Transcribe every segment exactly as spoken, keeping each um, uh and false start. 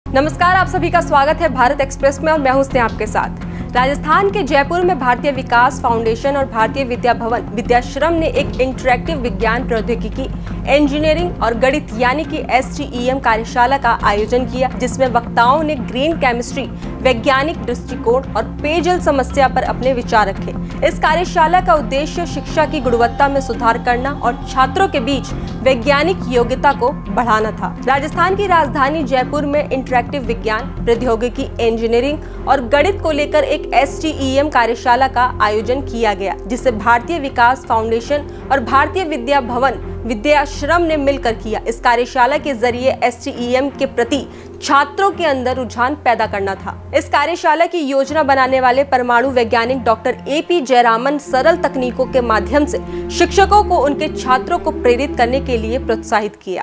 नमस्कार, आप सभी का स्वागत है भारत एक्सप्रेस में और मैं हूं स्नेहा आपके साथ। राजस्थान के जयपुर में भारतीय विकास फाउंडेशन और भारतीय विद्या भवन विद्याश्रम ने एक इंटरैक्टिव विज्ञान प्रौद्योगिकी, इंजीनियरिंग और गणित यानी कि एस टी ई एम कार्यशाला का आयोजन किया, जिसमें वक्ताओं ने ग्रीन केमिस्ट्री, वैज्ञानिक दृष्टिकोण और पेयजल समस्या पर अपने विचार रखे। इस कार्यशाला का उद्देश्य शिक्षा की गुणवत्ता में सुधार करना और छात्रों के बीच वैज्ञानिक योग्यता को बढ़ाना था। राजस्थान की राजधानी जयपुर में इंटरैक्टिव विज्ञान, प्रौद्योगिकी, इंजीनियरिंग और गणित को लेकर एक एस टी ई एम कार्यशाला का आयोजन किया गया, जिसे भारतीय विकास फाउंडेशन और भारतीय विद्या भवन विद्याश्रम ने मिलकर किया। इस कार्यशाला के जरिए एस टी ई एम के प्रति छात्रों के अंदर रुझान पैदा करना था। इस कार्यशाला की योजना बनाने वाले परमाणु वैज्ञानिक डॉक्टर ए पी जयरामन सरल तकनीकों के माध्यम से शिक्षकों को उनके छात्रों को प्रेरित करने के लिए प्रोत्साहित किया।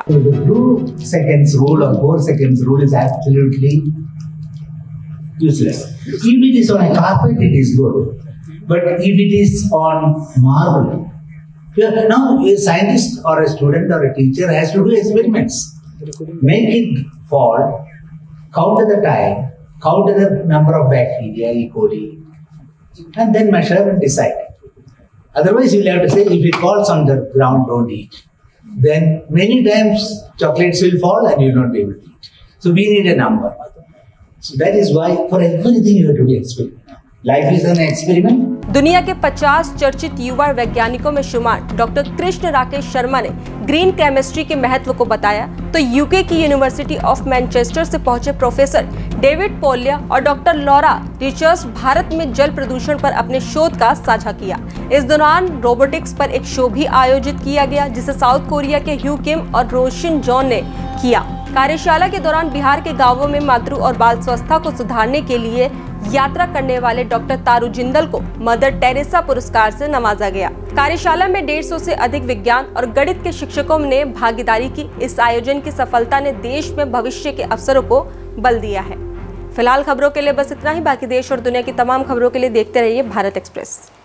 Useless. If it is on a carpet, it is good. But if it is on marble, yeah, now a scientist or a student or a teacher has to do experiments. Make it fall, count the time, count the number of bacteria, E. coli, and then measure and decide. Otherwise, you will have to say, if it falls on the ground, don't eat. Then many times chocolates will fall and you will not be able to eat. So we need a number. So that is why for everything you have to be experiment. Life is an experiment. दुनिया के पचास चर्चित युवा वैज्ञानिकों में शुमार doctor Krishna Rakesh Sharma ने green chemistry के महत्व को बताया, तो यूके की यूनिवर्सिटी ऑफ मैनचेस्टर से पहुंचे प्रोफेसर डेविड पोलिया और डॉक्टर लॉरा रिचर्ड्स भारत में जल प्रदूषण पर अपने शोध का साझा किया। इस दौरान रोबोटिक्स पर एक शो भी आयोजित किया गया, जिसे साउथ कोरिया के ह्यू किम और रोशिन जॉन ने किया। कार्यशाला के दौरान बिहार के गांवों में मातृ और बाल स्वास्थ्य को सुधारने के लिए यात्रा करने वाले डॉक्टर तारू जिंदल को मदर टेरेसा पुरस्कार से नवाजा गया। कार्यशाला में डेढ़ सौ से अधिक विज्ञान और गणित के शिक्षकों ने भागीदारी की। इस आयोजन की सफलता ने देश में भविष्य के अवसरों को बल दिया है। फिलहाल खबरों के लिए बस इतना ही। बाकी देश और दुनिया की तमाम खबरों के लिए देखते रहिए भारत एक्सप्रेस।